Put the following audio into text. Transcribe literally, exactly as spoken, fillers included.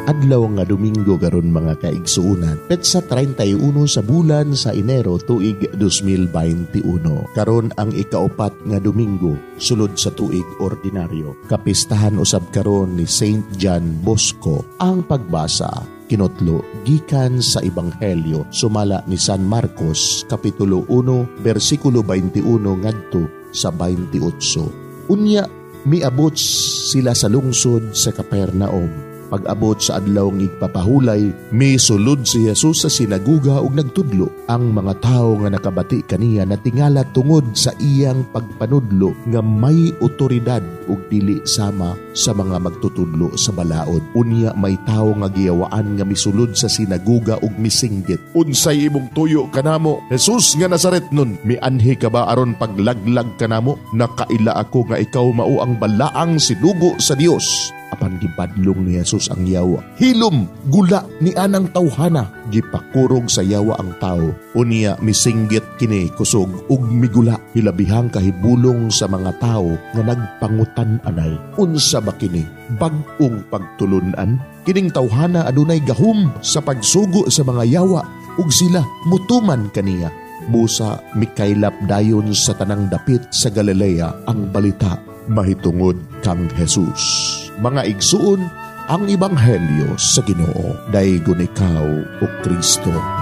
Adlaw nga Domingo garon mga kaigsuunan. Petsa thirty-one sa bulan sa Enero tuig twenty twenty-one. Karon ang ikaapat nga Domingo sulod sa tuig ordinaryo. Kapistahan usab karon ni Saint John Bosco. Ang pagbasa kinotlo gikan sa Ebanghelyo sumala ni San Marcos kapitulo one bersikulo twenty-one ngadto sa twenty-eight. Unya miabot sila sa lungsod sa Capernaum. Pag-abot sa adlaw ng igpapahulay, misulod si Jesus sa sinaguga ug nagtudlo. Ang mga tao nga nakabati kaniya natingala tungod sa iyang pagpanudlo nga may otoridad ug dili sama sa mga magtutudlo sa balaod. Unya may tao nga giyawaan nga misulod sa sinaguga ug misinggit. Unsay imong tuyo kanamo? Jesus nga Nazaretnon, mianhi ka ba aron paglaglag kanamo? Nakaila ako nga ikaw mao ang balaang sinugo sa Dios. Apan gipadlong ni Jesus ang yawa. Hilom, gula ni anang tawhana. Gipakurog sa yawa ang tao. Unya misinggit kini kusog ug migula. Hilabihang kahibulong sa mga tao nga nagpangutan anay. Unsa ba kini? Bag-ong pagtulunan? Kining tawhana adunay gahum sa pagsugo sa mga yawa ug sila mutuman kaniya. Busa mikaylap dayon sa tanang dapit sa Galilea ang balita mahitungod kang Jesus. Mga igsuon, ang Ebanghelyo sa Ginoo. Daygon ikaw, O Kristo.